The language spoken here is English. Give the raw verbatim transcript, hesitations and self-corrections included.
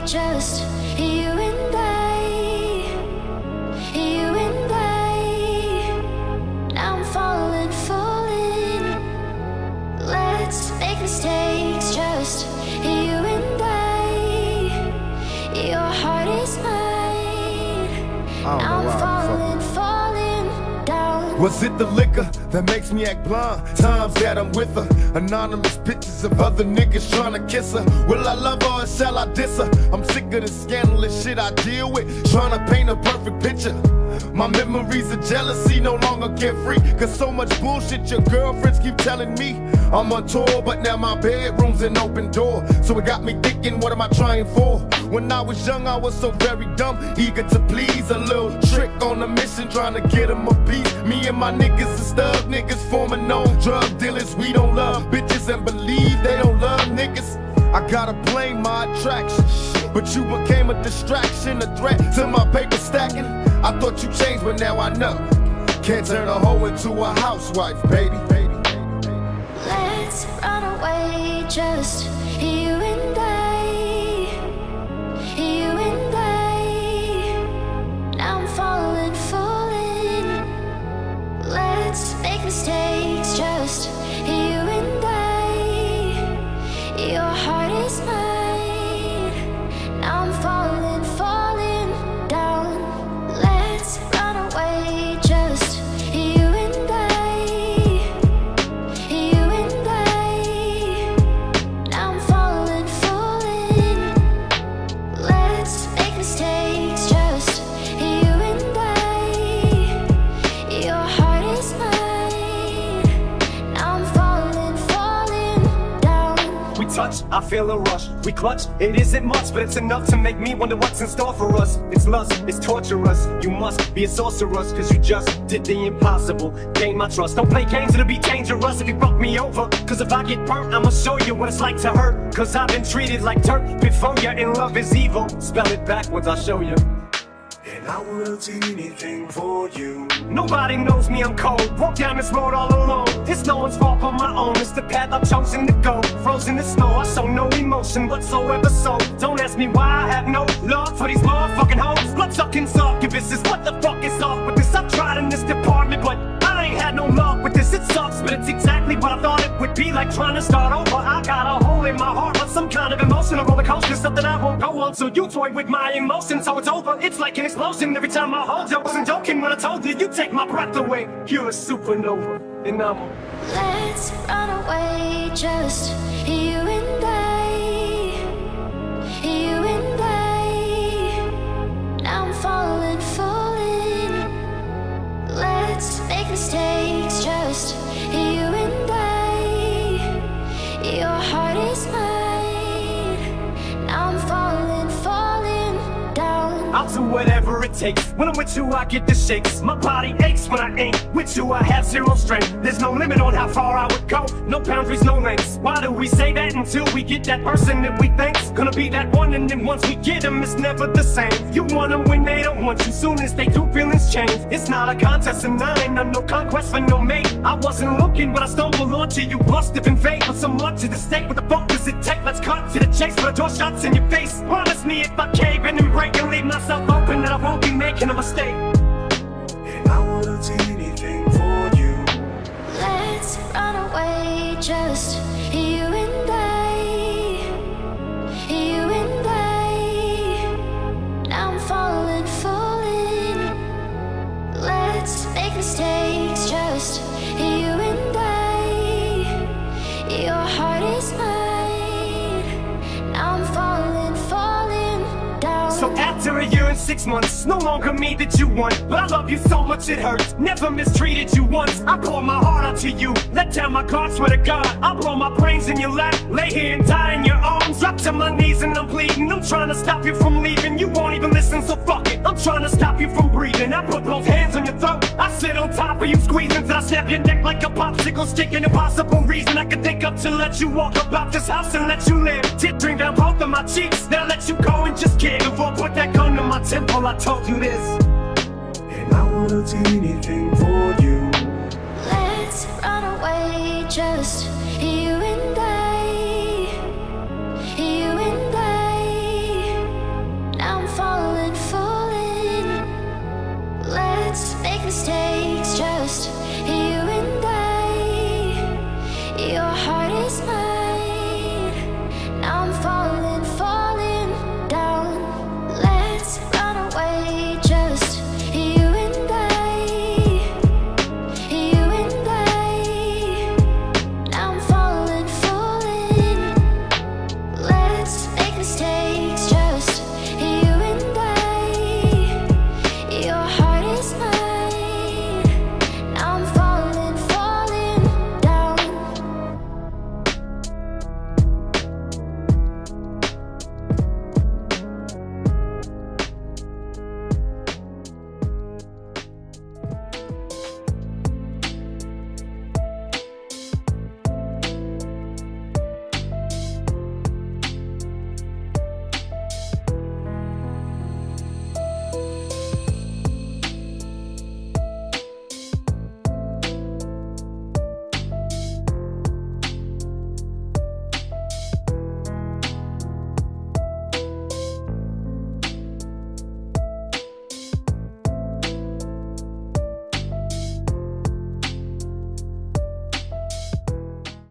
just you and I, you and I. Now I'm falling, falling. Let's make mistakes, just you and I. Your heart is mine. Now I'm falling, falling down. Was it the liquor that makes me act blind? Times that I'm with her, anonymous pictures of other niggas trying to kiss her. Will I love her or shall I diss her? I'm sick of the scandalous shit I deal with, trying to paint a perfect picture. My memories of jealousy no longer carefree, cause so much bullshit your girlfriends keep telling me. I'm on tour, but now my bedroom's an open door. So it got me thinking, what am I trying for? When I was young, I was so very dumb, eager to please. A little trick on a mission, trying to get them a piece. Me and my niggas are stub niggas, forming no drug dealers. We don't love bitches and believe they don't love niggas. I gotta blame my attraction, but you became a distraction, a threat to my paper stacking. I thought you changed, but now I know. Can't turn a hoe into a housewife, baby. Let's run away, just you and I, you and I. Now I'm falling, falling. Let's make mistakes, just you and I. Your heart is mine. Now I'm falling, falling down. Let's run away, just you and I, you and I. Now I'm falling, falling. Let's make mistakes, just you and I. Your heart is mine. Now I'm falling, falling down. We touch, I feel a rush. We clutch, it isn't much, but it's enough to make me wonder what's in store for us. It's lust, it's torturous. You must be a sorceress, cause you just did the impossible. Gain my trust, don't play games, it'll be dangerous if you fuck me over. Cause if I get burnt, I'ma show you what it's like to hurt. Cause I've been treated like dirt before you, and love is evil. Spell it backwards, I'll show you. And I will do anything for you. Nobody knows me, I'm cold. Walk down this road all alone. It's no one's fault but my own. It's the path I've chosen to go. Frozen in snow, I show no emotion whatsoever. So don't ask me why I have no love for these motherfucking hoes. Blood-sucking succubuses, what the fuck is up with this? I've tried in this department, but I ain't had no luck with this. It sucks, but it's exactly what I thought it would be like trying to start over. I got a hole in my heart, but some kind of emotional roller coaster, something I won't go on. So you toy with my emotions, so it's over. It's like an explosion every time I hold you. I wasn't joking when I told you, you take my breath away. You're a supernova, and I'm a... Let's run away, just you and I, you and I. Now I'm falling, falling. Let's make mistakes, just you and I. Your heart is mine. Now I'm falling, falling down. I'll do whatever it takes. When I'm with you, I get the shakes. My body aches when I ain't with you. I have zero strength. There's no limit on how far I would go. No boundaries, no lengths. Why do we say that until we get that person that we think's gonna be that one? And then once we get them, it's never the same. You want them when they don't want you. Soon as they do, feelings change. It's not a contest and I ain't no conquest for no mate. I wasn't looking, but I stumbled onto you. Must have been fate, but so much at the stake. What the fuck does it take? Let's cut to the chase for the door shots in your face. Promise me if I cave in and break and leave myself open, that I won't be making a mistake. And I will do anything for you. Let's run away, just you and I, you and I. Now I'm falling, falling. Let's make mistakes, just you and I. Your heart is mine. Now I'm falling, falling down. So after a year and six months, no longer me that you want, but I love you so much it hurts. Never mistreated you once. I pour my heart out to you, let down my guard, swear to God I'll blow my brains in your lap, lay here and die in your arms. Drop to my knees and I'm bleeding. I'm trying to stop you from leaving. You won't even listen, so fuck it. I'm trying to stop you from breathing. I put both hands on your throat, I sit on top of you squeezing till I snap your neck like a popsicle stick. An impossible reason I could think of to let you walk about this house and let you live. Tears stream down both of my cheeks, then I let you go and just kick. Before I put that gun to my temple, I told you this. And I will do anything for you. Let's run away, just